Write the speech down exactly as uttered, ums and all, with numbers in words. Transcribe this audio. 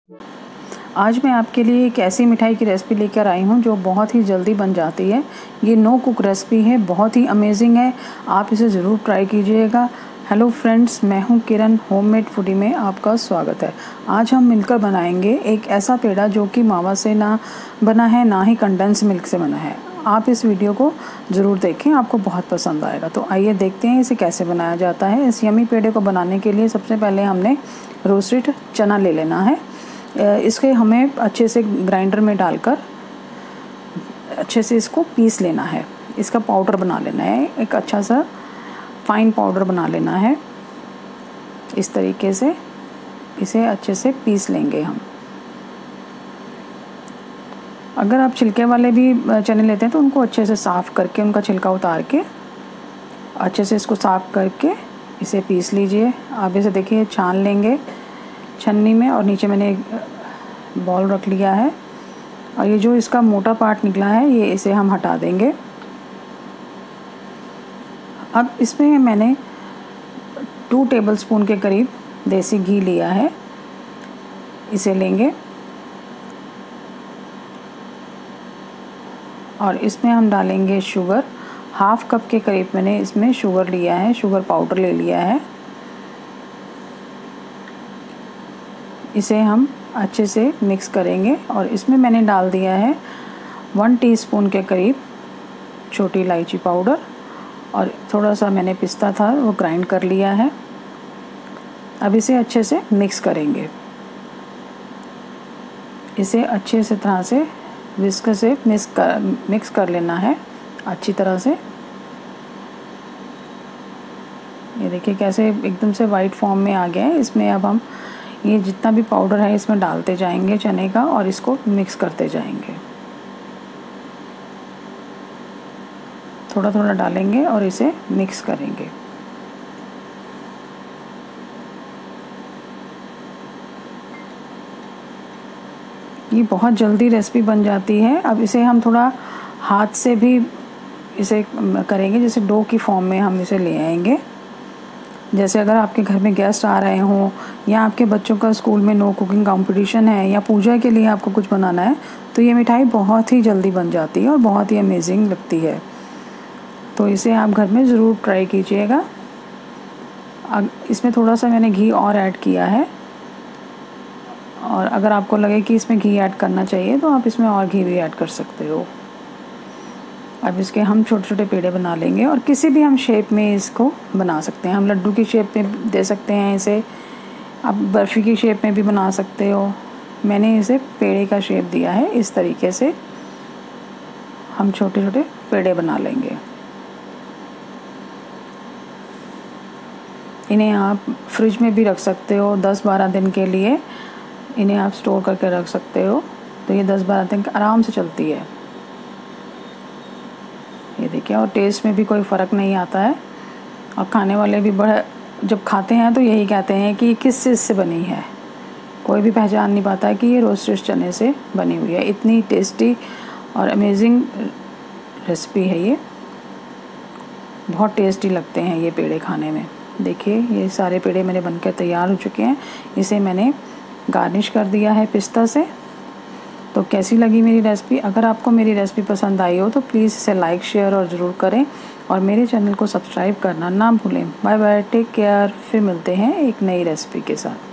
आज मैं आपके लिए एक ऐसी मिठाई की रेसिपी लेकर आई हूँ जो बहुत ही जल्दी बन जाती है। ये नो कुक रेसिपी है, बहुत ही अमेजिंग है। आप इसे ज़रूर ट्राई कीजिएगा। हेलो फ्रेंड्स, मैं हूँ किरण, होममेड फूडी में आपका स्वागत है। आज हम मिलकर बनाएंगे एक ऐसा पेड़ा जो कि मावा से ना बना है, ना ही कंडेंस मिल्क से बना है। आप इस वीडियो को ज़रूर देखें, आपको बहुत पसंद आएगा। तो आइए देखते हैं इसे कैसे बनाया जाता है। इस यमी पेड़े को बनाने के लिए सबसे पहले हमने रोस्टेड चना ले लेना है। इसके हमें अच्छे से ग्राइंडर में डालकर अच्छे से इसको पीस लेना है। इसका पाउडर बना लेना है, एक अच्छा सा फाइन पाउडर बना लेना है। इस तरीके से इसे अच्छे से पीस लेंगे हम। अगर आप छिलके वाले भी चने लेते हैं तो उनको अच्छे से साफ़ करके, उनका छिलका उतार के अच्छे से इसको साफ़ करके इसे पीस लीजिए। आप इसे देखिए छान लेंगे छन्नी में, और नीचे मैंने एक बॉल रख लिया है। और ये जो इसका मोटा पार्ट निकला है ये इसे हम हटा देंगे। अब इसमें मैंने टू टेबलस्पून के करीब देसी घी लिया है, इसे लेंगे और इसमें हम डालेंगे शुगर। हाफ कप के करीब मैंने इसमें शुगर लिया है, शुगर पाउडर ले लिया है। इसे हम अच्छे से मिक्स करेंगे और इसमें मैंने डाल दिया है वन टीस्पून के करीब छोटी इलायची पाउडर, और थोड़ा सा मैंने पिस्ता था वो ग्राइंड कर लिया है। अब इसे अच्छे से मिक्स करेंगे। इसे अच्छे से तरह से विस्क से मिक्स कर मिक्स कर लेना है अच्छी तरह से। ये देखिए कैसे एकदम से वाइट फॉर्म में आ गया है। इसमें अब हम ये जितना भी पाउडर है इसमें डालते जाएंगे चने का, और इसको मिक्स करते जाएंगे। थोड़ा थोड़ा डालेंगे और इसे मिक्स करेंगे। ये बहुत जल्दी रेसिपी बन जाती है। अब इसे हम थोड़ा हाथ से भी इसे करेंगे, जैसे डो की फॉर्म में हम इसे ले आएंगे। जैसे अगर आपके घर में गेस्ट आ रहे हों, या आपके बच्चों का स्कूल में नो कुकिंग कंपटीशन है, या पूजा के लिए आपको कुछ बनाना है, तो ये मिठाई बहुत ही जल्दी बन जाती है और बहुत ही अमेजिंग लगती है। तो इसे आप घर में ज़रूर ट्राई कीजिएगा। अब इसमें थोड़ा सा मैंने घी और ऐड किया है, और अगर आपको लगे कि इसमें घी ऐड करना चाहिए तो आप इसमें और घी भी ऐड कर सकते हो। अब इसके हम छोटे छोटे पेड़े बना लेंगे, और किसी भी हम शेप में इसको बना सकते हैं। हम लड्डू की शेप में दे सकते हैं इसे, आप बर्फ़ी की शेप में भी बना सकते हो। मैंने इसे पेड़े का शेप दिया है। इस तरीके से हम छोटे छोटे पेड़े बना लेंगे। इन्हें आप फ्रिज में भी रख सकते हो, दस बारह दिन के लिए इन्हें आप स्टोर करके रख सकते हो। तो ये दस बारह दिन आराम से चलती है। ये देखिए, और टेस्ट में भी कोई फ़र्क नहीं आता है, और खाने वाले भी बड़ा जब खाते हैं तो यही कहते हैं कि किस चीज़ से बनी है। कोई भी पहचान नहीं पाता है कि ये रोस्टेड चने से बनी हुई है। इतनी टेस्टी और अमेजिंग रेसिपी है ये। बहुत टेस्टी लगते हैं ये पेड़े खाने में। देखिए ये सारे पेड़े मेरे बनकर तैयार हो चुके हैं। इसे मैंने गार्निश कर दिया है पिस्ता से। तो कैसी लगी मेरी रेसिपी? अगर आपको मेरी रेसिपी पसंद आई हो तो प्लीज़ इसे लाइक शेयर और ज़रूर करें, और मेरे चैनल को सब्सक्राइब करना ना भूलें। Bye bye, take care. फिर मिलते हैं एक नई रेसिपी के साथ।